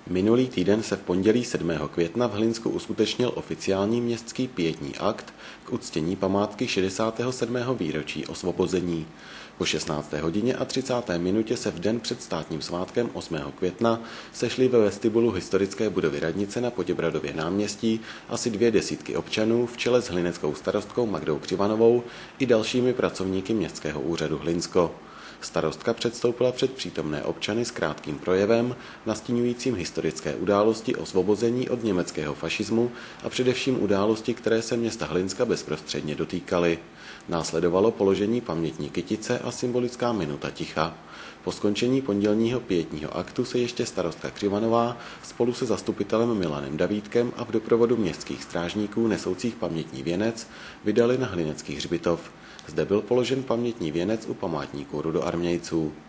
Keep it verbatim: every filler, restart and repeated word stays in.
Minulý týden se v pondělí sedmého května v Hlinsku uskutečnil oficiální městský pietní akt k uctění památky šedesátého sedmého výročí osvobození. Po šestnácté hodině a třicáté minutě se v den před státním svátkem osmého května sešli ve vestibulu historické budovy radnice na Poděbradově náměstí asi dvě desítky občanů v čele s hlineckou starostkou Magdou Křivanovou i dalšími pracovníky městského úřadu Hlinsko. Starostka předstoupila před přítomné občany s krátkým projevem, nastíňujícím historické události osvobození od německého fašismu a především události, které se města Hlinska bezprostředně dotýkaly. Následovalo položení pamětní kytice a symbolická minuta ticha. Po skončení pondělního pietního aktu se ještě starostka Křivanová spolu se zastupitelem Milanem Davídkem a v doprovodu městských strážníků nesoucích pamětní věnec vydali na hlinecký hřbitov. Zde byl položen pamětní věnec u památníku rudoarmějců.